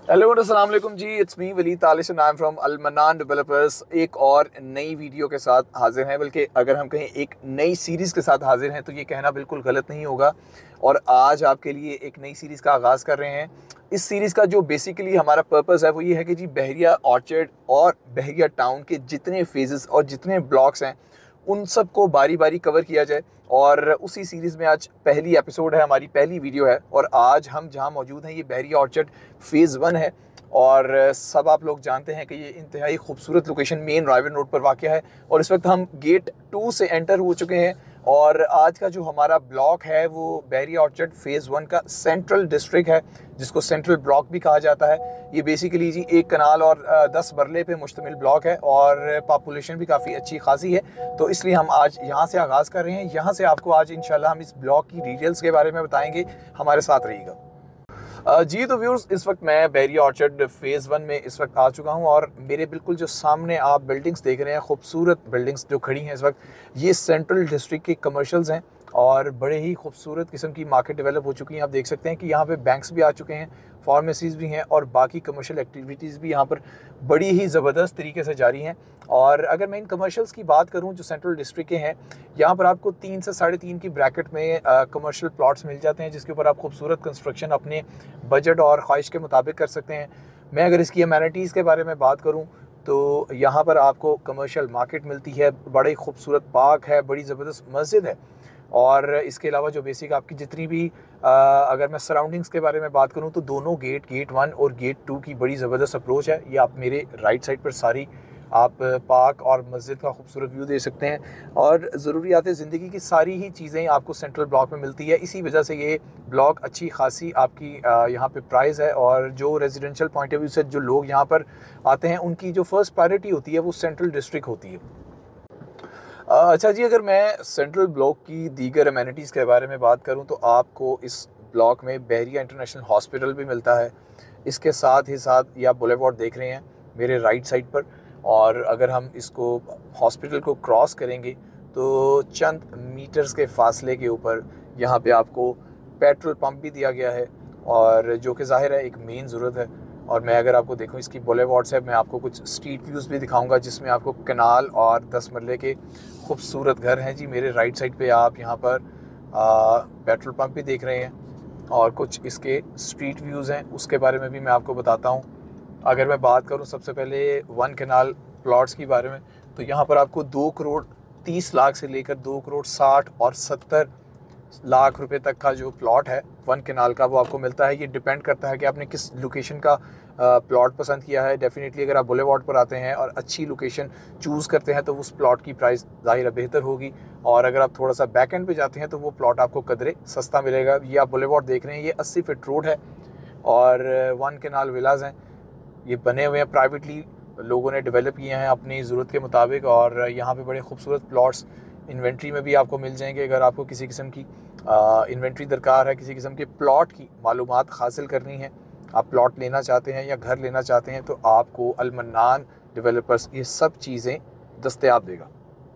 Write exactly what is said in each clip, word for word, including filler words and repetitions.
Hello अस्सलाम वालेकुम जी, it's me Walid Talish and I am from Al Mannan developers. एक और नई वीडियो के साथ हाजिर हैं, बल्कि अगर हम कहें एक नई सीरीज़ के साथ हाजिर हैं तो ये कहना बिल्कुल गलत नहीं होगा। और आज आपके लिए एक नई सीरीज़ का आगाज़ कर रहे हैं। इस सीरीज़ का जो बेसिकली हमारा पर्पस है वो ये है कि जी बहरिया ऑर्चर्ड और बहरिया टाउन के जितने फेजेस और जितने ब्लॉक्स हैं उन सब को बारी बारी कवर किया जाए। और उसी सीरीज़ में आज पहली एपिसोड है, हमारी पहली वीडियो है। और आज हम जहां मौजूद हैं ये बहरिया ऑर्चर्ड फेज़ वन है। और सब आप लोग जानते हैं कि ये इंतहाई खूबसूरत लोकेशन मेन रायवन रोड पर वाक़ है। और इस वक्त हम गेट टू से एंटर हो चुके हैं। और आज का जो हमारा ब्लॉक है वो बहरिया ऑर्चर्ड फेज़ वन का सेंट्रल डिस्ट्रिक्ट है, जिसको सेंट्रल ब्लॉक भी कहा जाता है। ये बेसिकली जी एक कनाल और दस मरले पे मुश्तमिल ब्लॉक है और पॉपुलेशन भी काफ़ी अच्छी खासी है। तो इसलिए हम आज यहाँ से आगाज़ कर रहे हैं। यहाँ से आपको आज इंशाल्लाह हम इस ब्लॉक की डिटेल्स के बारे में बताएंगे। हमारे साथ रहिएगा। जी तो व्यूअर्स, इस वक्त मैं बहरिया ऑर्चर्ड फेज़ वन में इस वक्त आ चुका हूँ और मेरे बिल्कुल जो सामने आप बिल्डिंग्स देख रहे हैं, खूबसूरत बिल्डिंग्स जो खड़ी हैं इस वक्त, ये सेंट्रल डिस्ट्रिक्ट के कमर्शियल्स हैं। और बड़े ही खूबसूरत किस्म की मार्केट डेवलप हो चुकी है। आप देख सकते हैं कि यहाँ पे बैंक्स भी आ चुके हैं, फार्मेसीज़ भी हैं और बाकी कमर्शियल एक्टिविटीज़ भी यहाँ पर बड़ी ही ज़बरदस्त तरीके से जारी हैं। और अगर मैं इन कमर्शियल्स की बात करूँ जो सेंट्रल डिस्ट्रिक्ट के हैं, यहाँ पर आपको तीन से साढ़े तीन की ब्रैकेट में कमर्शियल प्लॉट्स मिल जाते हैं, जिसके ऊपर आप खूबसूरत कंस्ट्रक्शन अपने बजट और ख्वाहिश के मुताबिक कर सकते हैं। मैं अगर इसकी अमेनिटीज़ के बारे में बात करूँ तो यहाँ पर आपको कमर्शियल मार्केट मिलती है, बड़ी खूबसूरत पार्क है, बड़ी ज़बरदस्त मस्जिद है। और इसके अलावा जो बेसिक आपकी जितनी भी आ, अगर मैं सराउंडिंग्स के बारे में बात करूं तो दोनों गेट गेट वन और गेट टू की बड़ी ज़बरदस्त अप्रोच है। ये आप मेरे राइट साइड पर सारी आप पार्क और मस्जिद का खूबसूरत व्यू दे सकते हैं। और ज़रूरियात ज़िंदगी की सारी ही चीज़ें आपको सेंट्रल ब्लॉक में मिलती है। इसी वजह से ये ब्लॉक अच्छी खासी आपकी यहाँ पे प्राइस है। और जो रेजिडेंशियल पॉइंट ऑफ व्यू से जो लोग यहाँ पर आते हैं उनकी जो फर्स्ट प्रायोरिटी होती है वो सेंट्रल डिस्ट्रिक्ट होती है। अच्छा जी, अगर मैं सेंट्रल ब्लॉक की दीगर अमेनिटीज़ के बारे में बात करूं तो आपको इस ब्लॉक में बहरिया इंटरनेशनल हॉस्पिटल भी मिलता है। इसके साथ ही साथ ये आप बुलेवार्ड देख रहे हैं मेरे राइट साइड पर। और अगर हम इसको हॉस्पिटल को क्रॉस करेंगे तो चंद मीटर्स के फासले के ऊपर यहाँ पे आपको पेट्रोल पंप भी दिया गया है, और जो कि ज़ाहिर है एक मेन ज़रूरत है। और मैं अगर आपको देखूं इसकी बुलेवार्ड से, मैं आपको कुछ स्ट्रीट व्यूज़ भी दिखाऊंगा जिसमें आपको कनाल और दस मरले के खूबसूरत घर हैं। जी मेरे राइट साइड पे आप यहाँ पर आ, पेट्रोल पंप भी देख रहे हैं और कुछ इसके स्ट्रीट व्यूज़ हैं, उसके बारे में भी मैं आपको बताता हूँ। अगर मैं बात करूँ सबसे पहले वन कनाल प्लॉट्स के बारे में, तो यहाँ पर आपको दो करोड़ तीस लाख से लेकर दो करोड़ साठ और सत्तर लाख रुपए तक का जो प्लॉट है वन कनाल का वो आपको मिलता है। ये डिपेंड करता है कि आपने किस लोकेशन का प्लॉट पसंद किया है। डेफिनेटली अगर आप बुलेवार्ड पर आते हैं और अच्छी लोकेशन चूज़ करते हैं तो उस प्लॉट की प्राइस ज़ाहिर बेहतर होगी। और अगर आप थोड़ा सा बैक एंड पे जाते हैं तो वो प्लॉट आपको कदरे सस्ता मिलेगा। ये आप बुलेवार्ड देख रहे हैं, ये अस्सी फीट रोड है और वन कनाल विलाज हैं। ये बने हुए हैं, प्राइवेटली लोगों ने डेवलप किए हैं अपनी ज़रूरत के मुताबिक। और यहाँ पे बड़े खूबसूरत प्लॉट्स इन्वेंट्री में भी आपको मिल जाएंगे। अगर आपको किसी किस्म की इन्वेंट्री दरकार है, किसी किस्म के प्लॉट की मालूमात हासिल करनी है, आप प्लॉट लेना चाहते हैं या घर लेना चाहते हैं, तो आपको अल मन्नान डेवलपर्स ये सब चीज़ें दस्तयाब देगा।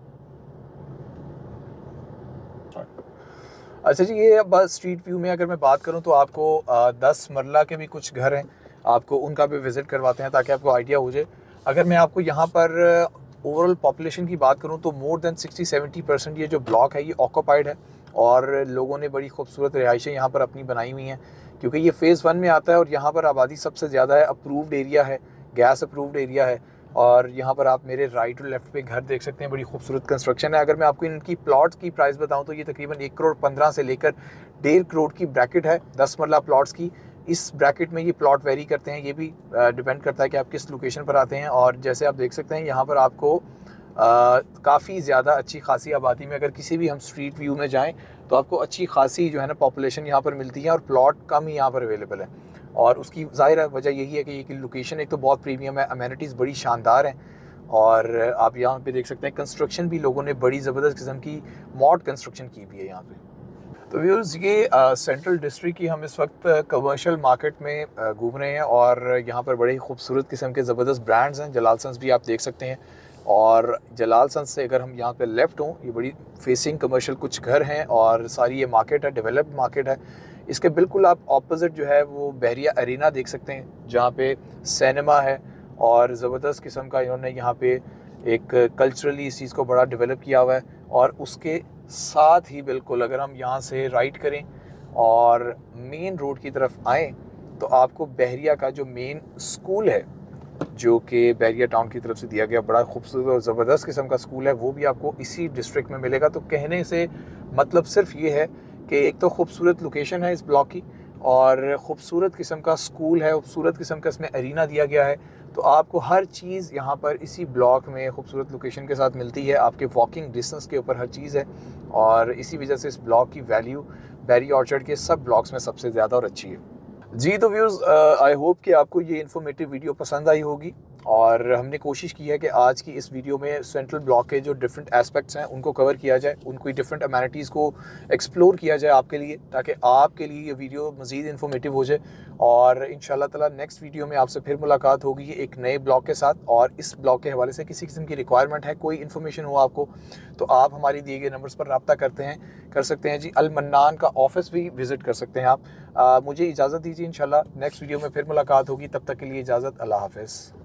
अच्छा जी, ये अब स्ट्रीट व्यू में अगर मैं बात करूं तो आपको आ, दस मरला के भी कुछ घर हैं, आपको उनका भी विज़िट करवाते हैं ताकि आपको आइडिया हो जाए। अगर मैं आपको यहाँ पर ओवरऑल पॉपुलेशन की बात करूँ तो more than sixty seventy percent ये जो ब्लॉक है ये ऑक्यूपाइड है और लोगों ने बड़ी खूबसूरत रिहाइशें यहाँ पर अपनी बनाई हुई हैं, क्योंकि ये फ़ेज़ वन में आता है और यहाँ पर आबादी सबसे ज़्यादा है। अप्रूव्ड एरिया है, गैस अप्रूव्ड एरिया है। और यहाँ पर आप मेरे राइट और लेफ्ट पे घर देख सकते हैं, बड़ी खूबसूरत कंस्ट्रक्शन है। अगर मैं आपको इनकी प्लॉट्स की प्राइस बताऊँ तो ये तकरीबन एक करोड़ पंद्रह से लेकर डेढ़ करोड़ की ब्रैकेट है दस मरला प्लॉट्स की। इस ब्रैकेट में ये प्लॉट वेरी करते हैं, ये भी डिपेंड करता है कि आप किस लोकेशन पर आते हैं। और जैसे आप देख सकते हैं यहाँ पर आपको काफ़ी ज़्यादा अच्छी खासी आबादी में, अगर किसी भी हम स्ट्रीट व्यू में जाएं तो आपको अच्छी खासी जो है ना पॉपुलेशन यहाँ पर मिलती है और प्लॉट कम ही यहाँ पर अवेलेबल है। और उसकी ज़ाहिर वजह यही है कि ये लोकेशन एक तो बहुत प्रीमियम है, अमेनिटीज़ बड़ी शानदार हैं। और आप यहाँ पे देख सकते हैं कंस्ट्रक्शन भी लोगों ने बड़ी ज़बरदस्त किस्म की मॉड कंस्ट्रक्शन की भी है यहाँ पे। तो व्यूअर्स, ये सेंट्रल डिस्ट्रिक्ट की हम इस वक्त कमर्शियल मार्केट में घूम रहे हैं और यहाँ पर बड़े खूबसूरत किस्म के ज़बरदस्त ब्रांड्स हैं। जलाल सन्स भी आप देख सकते हैं। और जलाल सन्स से अगर हम यहाँ पे लेफ़्ट हों, ये बड़ी फेसिंग कमर्शियल कुछ घर हैं और सारी ये मार्केट है, डेवलप्ड मार्केट है। इसके बिल्कुल आप ऑपोजिट जो है वो बहरिया अरीना देख सकते हैं, जहाँ पे सिनेमा है और ज़बरदस्त किस्म का इन्होंने यहाँ पे एक कल्चरली इस चीज़ को बड़ा डेवलप किया हुआ है। और उसके साथ ही बिल्कुल अगर हम यहाँ से राइट करें और मेन रोड की तरफ आएँ तो आपको बहरिया का जो मेन स्कूल है, जो कि बहरिया टाउन की तरफ से दिया गया बड़ा खूबसूरत और ज़बरदस्त किस्म का स्कूल है, वो भी आपको इसी डिस्ट्रिक्ट में मिलेगा। तो कहने से मतलब सिर्फ ये है कि एक तो खूबसूरत लोकेशन है इस ब्लॉक की और ख़ूबसूरत किस्म का स्कूल है, खूबसूरत किस्म का इसमें अरीना दिया गया है। तो आपको हर चीज़ यहाँ पर इसी ब्लॉक में खूबसूरत लोकेशन के साथ मिलती है, आपके वॉकिंग डिस्टेंस के ऊपर हर चीज़ है और इसी वजह से इस ब्लॉक की वैल्यू बैरी ऑर्चर्ड के सब ब्लॉक्स में सबसे ज़्यादा और अच्छी है। जी तो व्यूज़, आई होप कि आपको ये इन्फॉर्मेटिव वीडियो पसंद आई होगी और हमने कोशिश की है कि आज की इस वीडियो में सेंट्रल ब्लॉक के जो डिफरेंट एस्पेक्ट्स हैं उनको कवर किया जाए, उनको डिफरेंट अमेनिटीज़ को एक्सप्लोर किया जाए आपके लिए, ताकि आपके लिए ये वीडियो मज़ीद इन्फॉर्मेटिव हो जाए। और इंशाल्लाह ताला नेक्स्ट वीडियो में आपसे फिर मुलाकात होगी एक नए ब्लॉक के साथ। और इस ब्लॉक के हवाले से किसी किस्म की रिक्वायरमेंट है, कोई इन्फॉर्मेशन हो आपको, तो आप हमारी दिए गए नंबर्स पर रब्ता करते हैं कर सकते हैं जी। अल मन्नान का ऑफिस भी विज़िट कर सकते हैं आप। आ, मुझे इजाज़त दीजिए, इंशाल्लाह नेक्स्ट वीडियो में फिर मुलाकात होगी, तब तक के लिए इजाज़त, अल्लाह हाफ़िज़।